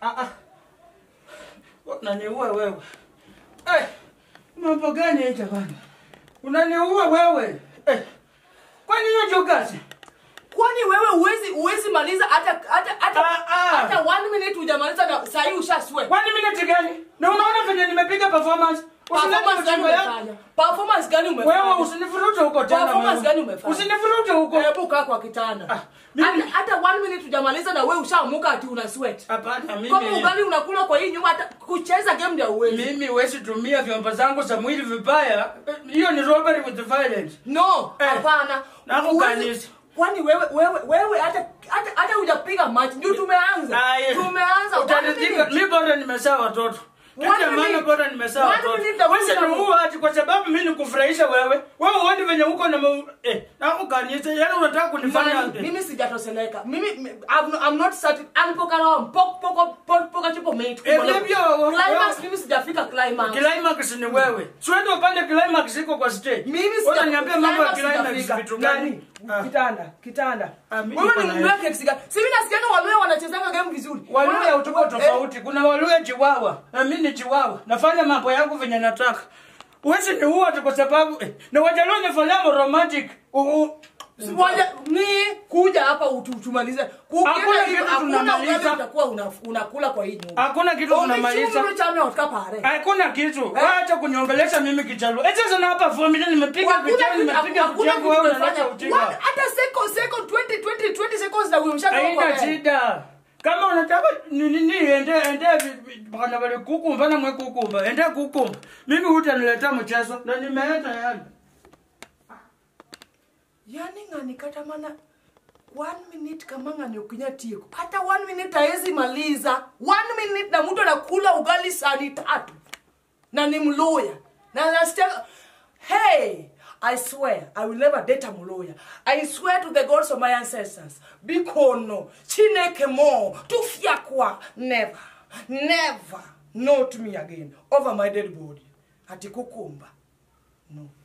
Unaniua wewe. Mambo gani hii jamani? Unaniua wewe. Kwani hiyo ndio kazi? Kwani wewe uwezi maliza hata 1 minute hujamaliza na saa hii ushaswe. 1 minute gani? Na unaona vile nimepiga performance? Performance gani umefanya? Wewe usinifurute huko tena. Performance gani umefanya? Usinifurute huko. Hebu kaa kwa kitanda. Hata 1 minute hujamaliza na wewe ushamuka ati una sweat. Hapana mimi. Kama ugali unakula kwa hii nyumba hata kucheza game ndio uwezi. Mimi huwezi tumia vyombo zangu za mwili vibaya. Hiyo ni robbery with violence. No, hapana. Na kukanisa. Kwani wewe hata hujapiga match ndio tumeanza. Tumeanza. Utaridhika mimi bora nimezaa watoto. Kati maana bora nimezaa watoto. Wewe unaua ati kwa sababu mimi nikufurahisha wewe. Wewe uone venye uko na na ukanisa yani unataka kunifanya mimi sijatoseleka. Mimi I'm not certain. Alipokana poka chupo mate. Climax mimi sijafika climax. Climax ni wewe. Siwende upande climax iko kwa stage. Mimi sijaniambia mambo ya climax vitu gani? Kitanda. Wewe ni mweke kisiga. Si mimi nasikia waluyah wanachezanga game vizuri. Waluyah utuko tofauti. Kuna waluyah chiwawa. Na mimi ni chiwawa. Nafanya mambo yangu venye nataka. Uwezi ni huwa tu kwa sababu na wajaloo nifanya romantic. Ni kuja hapa utumalize. Hakuna kitu utakuwa unakula kwa hii nyumba. Hakuna kitu tunamaliza. Hakuna kitu. Acha kuniongelesha mimi kichalo. Sasa na hapa familia nimepiga kichalo nimepiga kichalo wewe unaacha utinga. Hata second 20 seconds na wewe mshaka. Haina shida. Kama unataka nini ende bana wale kukumba na mwe kukumba. Ende kukumba. Mimi hutaniletea mchezo na nimeenda yani. Yani ngani kata mana 1 minute kama ngani ukinyatiko. Hata 1 minute haezi maliza. 1 minute na mtu anakula ugali sani 3. Na ni mloya. Na nasikia hey, I swear I will never date a mloya. I swear to the gods of my ancestors. Bikono, chineke mo, tufiakwa, never, not me again over my dead body. Ati kukumba. No.